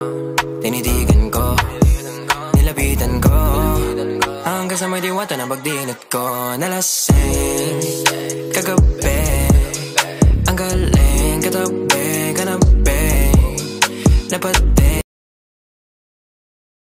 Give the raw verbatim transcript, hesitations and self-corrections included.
Tinitigan ko, nilapitan ko, hanggang sa may diwata na pagdinat ko. Nalasing kagabi, ang galing katabi, kanabi, dapat